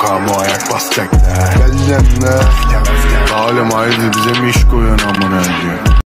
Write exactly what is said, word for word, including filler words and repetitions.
Kamu ayak basacak da. Geleceğim de. Oğlum haydi bize mi iş koyun amına diyor.